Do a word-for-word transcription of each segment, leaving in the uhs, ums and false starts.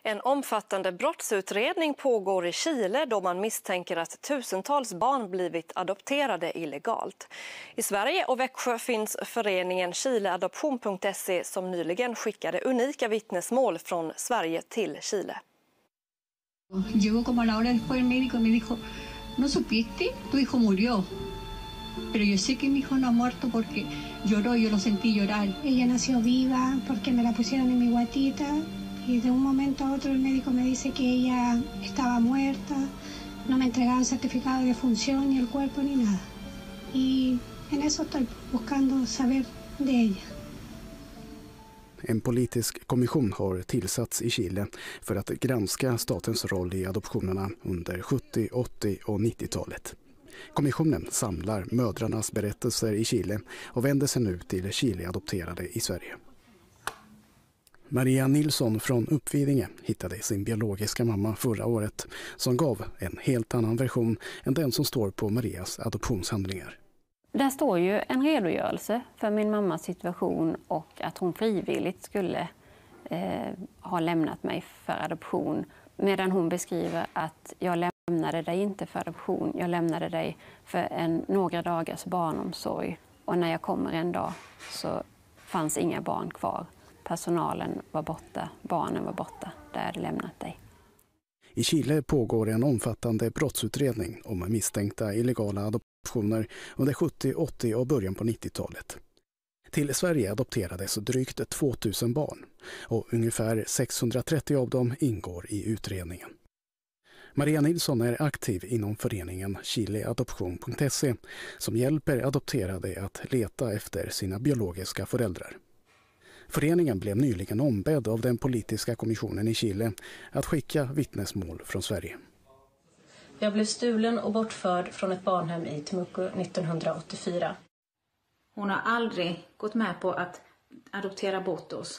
En omfattande brottsutredning pågår i Chile då man misstänker att tusentals barn blivit adopterade illegalt. I Sverige och Växjö finns föreningen Chileadoption punkt se som nyligen skickade unika vittnesmål från Sverige till Chile. Llegó como a la hora después el médico y me dijo, ¿no supiste? Tu hijo murió. Pero yo sé que mi hijo no ha muerto porque lloró, yo lo sentí llorar. Ella nació viva porque me la pusieron en mi guatita y de un momento a otro el médico me dice que ella estaba muerta, no me entregaban certificado de defunción ni el cuerpo ni nada. Y en eso estoy buscando saber de ella. En politisk kommission har tillsatts i Chile för att granska statens roll i adoptionerna under sjuttio-, åttio- och nittiotalet. Kommissionen samlar mödrarnas berättelser i Chile och vänder sig nu till Chile-adopterade i Sverige. Maria Nilsson från Uppvidinge hittade sin biologiska mamma förra året som gav en helt annan version än den som står på Marias adoptionshandlingar. Där står ju en redogörelse för min mammas situation och att hon frivilligt skulle eh, ha lämnat mig för adoption. Medan hon beskriver att jag lämnade dig inte för adoption, jag lämnade dig för en några dagars barnomsorg. Och när jag kommer en dag så fanns inga barn kvar. Personalen var borta, barnen var borta, där jag hade lämnat dig. I Chile pågår en omfattande brottsutredning om misstänkta illegala adoptioner under sjuttio-, åttio- och början på nittiotalet. Till Sverige adopterades drygt tvåtusen barn och ungefär sexhundratrettio av dem ingår i utredningen. Maria Nilsson är aktiv inom föreningen Chileadoption punkt se som hjälper adopterade att leta efter sina biologiska föräldrar. Föreningen blev nyligen ombedd av den politiska kommissionen i Chile att skicka vittnesmål från Sverige. Jag blev stulen och bortförd från ett barnhem i Temuco nittonhundraåttiofyra. Hon har aldrig gått med på att adoptera bort oss.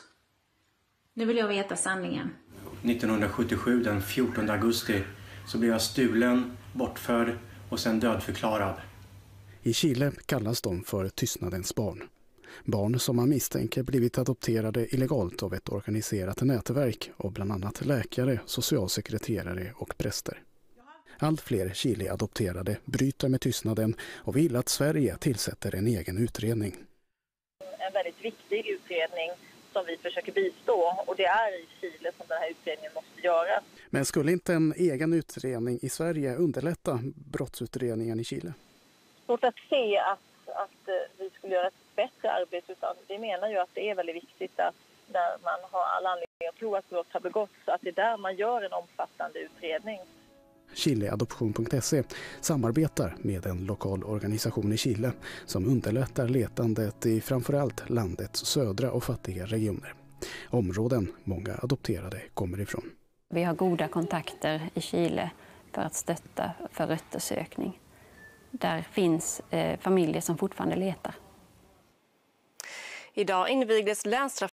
Nu vill jag veta sanningen. nittonhundrasjuttiosju, den fjortonde augusti, så blev jag stulen, bortförd och sen dödförklarad. I Chile kallas de för tystnadens barn. Barn som man misstänker blivit adopterade illegalt av ett organiserat nätverk av bland annat läkare, socialsekreterare och präster. Allt fler Chile-adopterade bryter med tystnaden och vill att Sverige tillsätter en egen utredning. En väldigt viktig utredning som vi försöker bistå, och det är i Chile som den här utredningen måste göras. Men skulle inte en egen utredning i Sverige underlätta brottsutredningen i Chile? Svårt att se att, att vi skulle göra ett bättre arbete, utan vi menar ju att det är väldigt viktigt att där man har alla anledningar att tro att brott har begåtts, att det är där man gör en omfattande utredning. Chileadoption punkt se samarbetar med en lokal organisation i Chile som underlättar letandet i framförallt landets södra och fattiga regioner. Områden många adopterade kommer ifrån. Vi har goda kontakter i Chile för att stötta för röttersökning. Där finns eh, familjer som fortfarande letar. Idag invigdes länstrafik